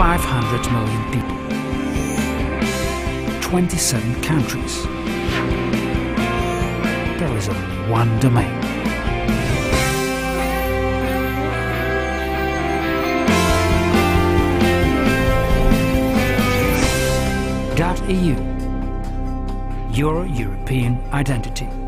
500 million people, 27 countries. There is only one domain. .eu, your European identity.